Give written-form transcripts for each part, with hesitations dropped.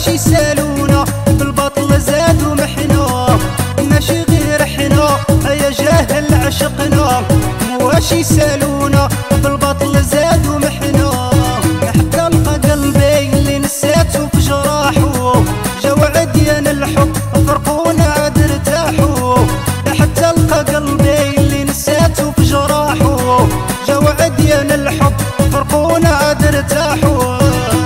واش يسالونا بالبطل زادوا محنا ماشي غير حنا يا جاهل عشقنا واش يسالونا بالبطل زادوا محنا حتى لقى قلبي اللي نسيته في جراحه جا وعد ديال الحب فرقونا عاد ارتاحوا حتى لقى قلبي اللي نسيته في جراحه جا وعد ديال الحب فرقونا عاد ارتاحوا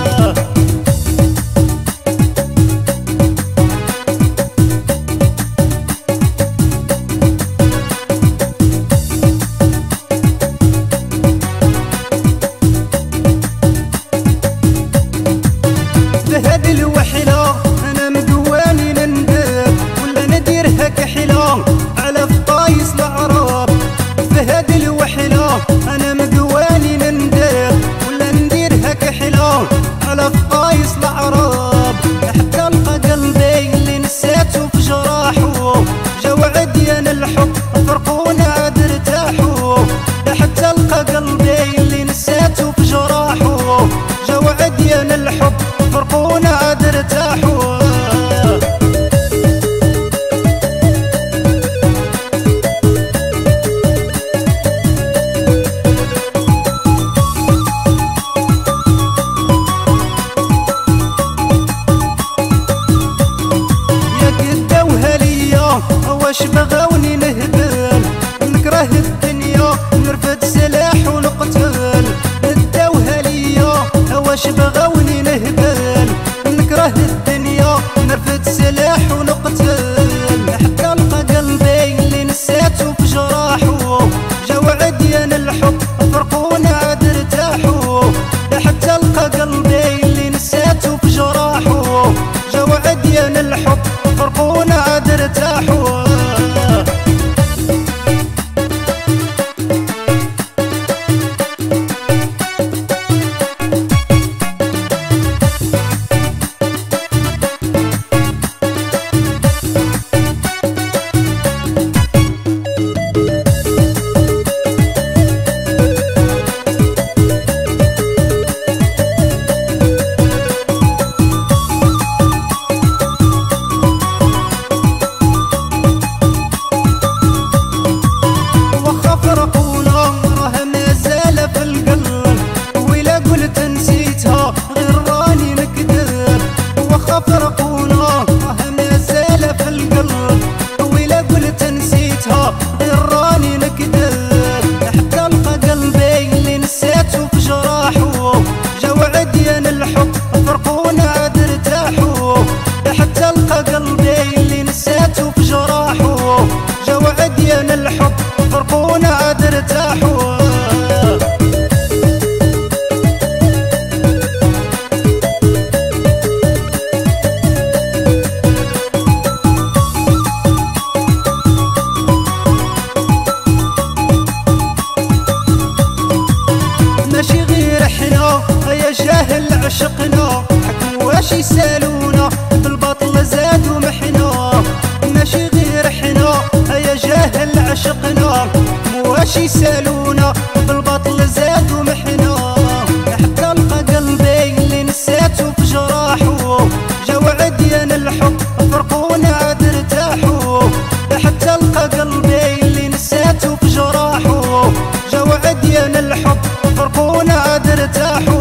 هذه الوحلة أنا مدواني نندب ولا نديرها كحلة على فطايس العرب في هذه الوحلة أنا مدواني نندب ولا نديرها كحلة على فطايس العرب حتى لقى قلبي اللي نسيته في جراحه جا وعد ديال الحب فرقونا عاد ارتاحوا حتى لقى قلبي اللي نسيته في جراحه جا وعد ديال الحب فرقونا عاد ارتاحوا يا قدوها ليا واش بغاوني نهبل نكره الدنيا نرفد سلاح ونقتل ادوها ليا واش بغاوني نهبل نكره الدنيا نرفد سلاح ونقتل حتى لقى قلبي اللي نسيته في جراحه جا وعد ديال الحب فرقونا عاد ارتاحوا حتى لقى قلبي اللي نسيته في جراحه جا وعد ديال الحب فرقونا عاد ارتاحوا فرقونا راه مازال في القلب ولا قلت نسيتها غير راني نكذب واخا فرقونا راه مازال في القلب ولا قلت نسيتها غير راني نكذب حتى لقى قلبي اللي نسيته في جراحه جا وعد ديال الحب فرقونا عاد ارتاحوا حتى لقى قلبي اللي نسيته في جراحه جا وعد ديال الحب فرقونا عاد ارتاحوا ماشي غير حنا يا جاهل عشقنا حكم واش يسالونا بالبطل زادوا محنا ماشي غير حنا يا جاهل عشقنا واش يسالونا بالبطل زادوا محنا حتى لقى قلبي اللي نسيته في جراحه جا وعد ديال الحب فرقونا عاد ارتاحوا حتى لقى قلبي اللي نسيته في جراحه جا وعد ديال الحب فرقونا عاد ارتاحوا